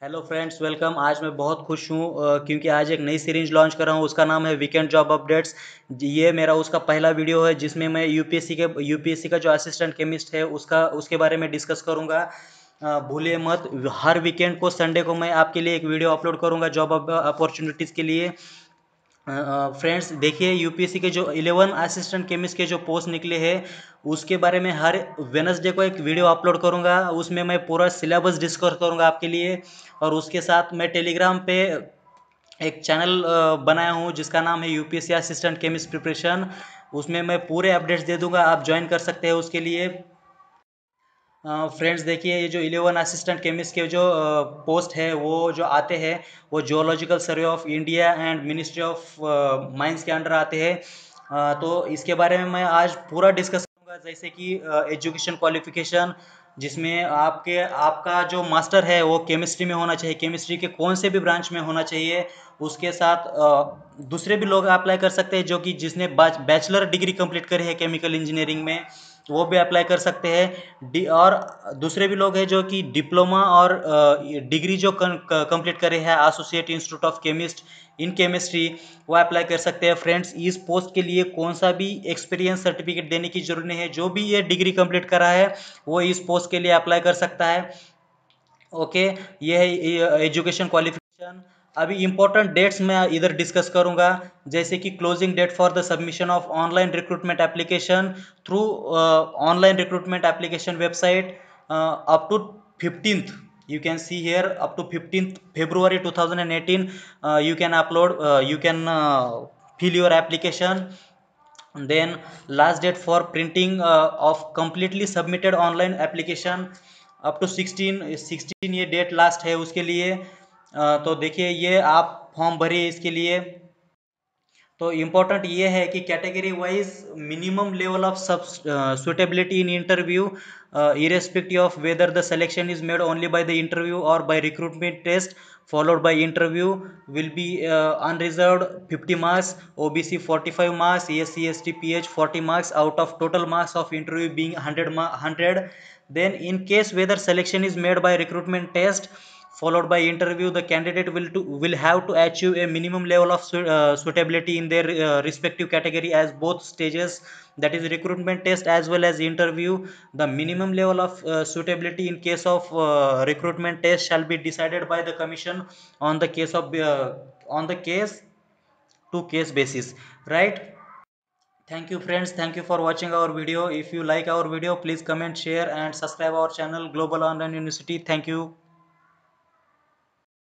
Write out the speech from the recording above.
Hello friends, welcome. आज मैं बहुत खुश हूँ क्योंकि आज एक नई सीरीज लॉन्च कर रहा हूँ। उसका नाम है वीकेंड जॉब अपडेट्स। ये मेरा उसका पहला वीडियो है जिसमें मैं यूपीएससी का जो असिस्टेंट केमिस्ट है उसके बारे में डिस्कस करूँगा। भूलिए मत, हर वीकेंड को संडे को मैं आपके लिए एक वीडियो अपलोड करूँगा जॉब अपॉर्चुनिटीज़ के लिए। फ्रेंड्स देखिए, यूपीएससी के जो 11 असिस्टेंट केमिस्ट के जो पोस्ट निकले हैं उसके बारे में हर वेनसडे को एक वीडियो अपलोड करूंगा। उसमें मैं पूरा सिलेबस डिस्कस करूंगा आपके लिए। और उसके साथ मैं टेलीग्राम पे एक चैनल बनाया हूँ जिसका नाम है यूपीएससी असिस्टेंट केमिस्ट प्रिपरेशन। उसमें मैं पूरे अपडेट्स दे दूंगा, आप ज्वाइन कर सकते हैं उसके लिए। फ्रेंड्स देखिए, ये जो 11 असिस्टेंट केमिस्ट के जो पोस्ट है वो जो आते हैं वो geological survey of India and ministry of mines के अंडर आते हैं। तो इसके बारे में मैं आज पूरा डिस्कस करूँगा, जैसे कि एजुकेशन क्वालिफिकेशन, जिसमें आपके आपका जो मास्टर है वो केमिस्ट्री में होना चाहिए, केमिस्ट्री के कौन से भी ब्रांच में होना चाहिए। उसके साथ दूसरे भी लोग अप्लाई कर सकते हैं जो कि जिसने बैचलर डिग्री कंप्लीट करी है केमिकल इंजीनियरिंग में, वो भी अप्लाई कर सकते हैं। और दूसरे भी लोग हैं जो कि डिप्लोमा और डिग्री जो कंप्लीट करे हैं associate institute of chemist in chemistry, वो अप्लाई कर सकते हैं। फ्रेंड्स, इस पोस्ट के लिए कौन सा भी एक्सपीरियंस सर्टिफिकेट देने की जरूरत नहीं है, जो भी ये डिग्री कंप्लीट करा है वो इस पोस्ट के लिए अप्लाई कर सकता है। ओके, ये है एजुकेशन क्वालिफिकेशन। अभी इंपॉर्टेंट डेट्स मैं इधर डिस्कस करूंगा, जैसे कि closing date for the submission of online recruitment application through online recruitment application website up to 15th। you can see here up to 15th February 2018 you can upload, you can fill your application. Then last date for printing of completely submitted online application up to 16 ये date last है उसके लिए। तो देखिए, ये आप form भरिए इसके लिए। तो इम्पोर्टेंट ये है कि category wise minimum level of सब suitability in interview, irrespective of whether the selection is made only by the interview or by recruitment test followed by interview, will be unreserved 50 marks, OBC 45 marks, SC ST PH 40 marks out of total marks of interview being 100. Then in case whether selection is made by recruitment test followed by interview, the candidate will have to achieve a minimum level of suitability in their respective category as both stages, that is recruitment test as well as interview. The minimum level of suitability in case of recruitment test shall be decided by the commission on the case to case basis, right? Thank you friends, thank you for watching our video. If you like our video, please comment, share and subscribe our channel Global Online University. Thank you.